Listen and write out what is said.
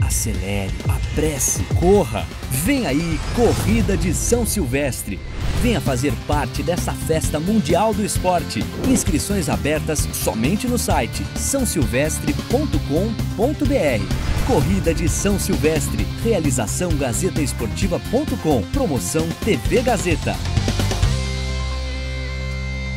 acelere, apresse, corra. Vem aí, Corrida de São Silvestre. Venha fazer parte dessa festa mundial do esporte. Inscrições abertas somente no site sãosilvestre.com.br. Corrida de São Silvestre. Realização GazetaEsportiva.com. Promoção TV Gazeta.